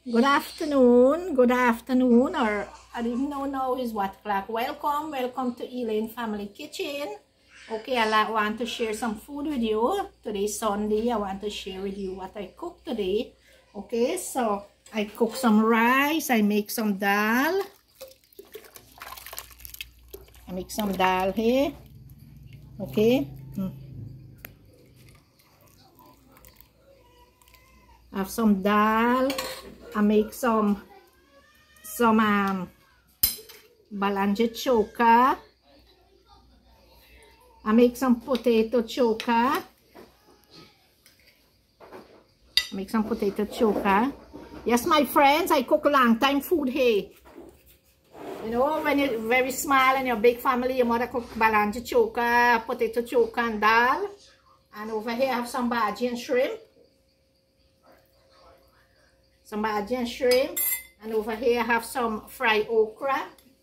Good afternoon, or I don't even know now is what o'clock. Welcome to Elaine Family Kitchen. Okay, I want to share some food with you. Today's Sunday. I want to share with you what I cooked today. Okay, so I cook some rice. I make some dal. I make some dal here. Okay. I have some dal. I make some balanja choka. I make some potato choka. Yes, my friends, I cook long time food here. You know, when you're very small and you're a big family, your mother cook balanja choka, potato choka and dal. And over here I have some bhaji and shrimp. And over here I have some fried okra.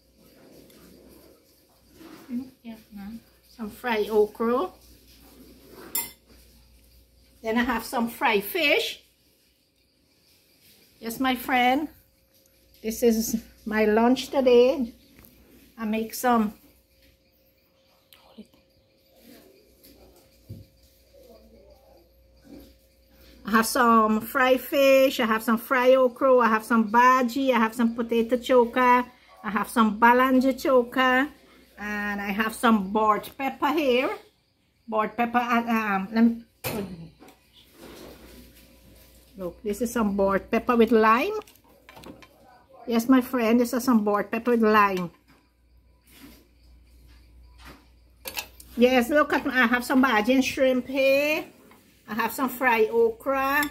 Some fried okra. Then I have some fried fish. Yes, my friend, this is my lunch today. I make some I have some fried fish, I have some fried okra, I have some bhaji, I have some potato choka, I have some balanja choka, and I have some boiled pepper here. Boiled pepper, let me look, this is some boiled pepper with lime. Yes, my friend, this is some boiled pepper with lime. Yes, look at, I have some bhaji and shrimp here. I have some fried okra.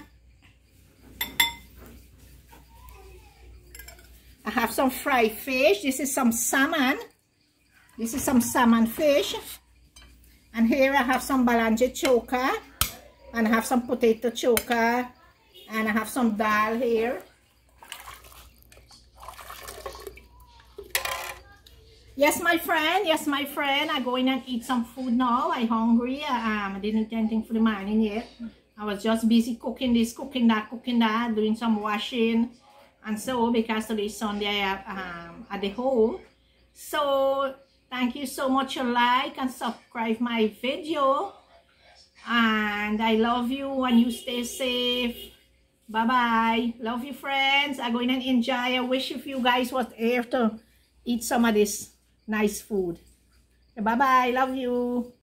I have some fried fish. This is some salmon. This is some salmon fish. And here I have some balanja choka. And I have some potato choka. And I have some dal here. Yes, my friend. I'm going and eat some food now. I'm hungry. I didn't eat anything for the morning yet. I was just busy cooking this, cooking that, doing some washing. And so, because today's Sunday, I am at the home. So, thank you so much for like and subscribe my video. And I love you and you stay safe. Bye-bye. Love you, friends. I'm going and enjoy. I wish if you guys was here to eat some of this nice food. Bye bye. Love you.